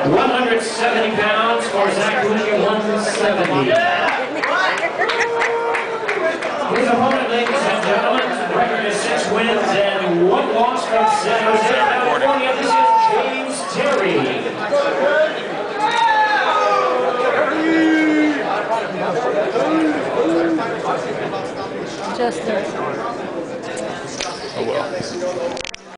170 pounds for Zach Cung at 170. His opponent, ladies and gentlemen, record is 6 wins and 1 loss from San Jose, California. This is James Terry. Just 30. Oh well.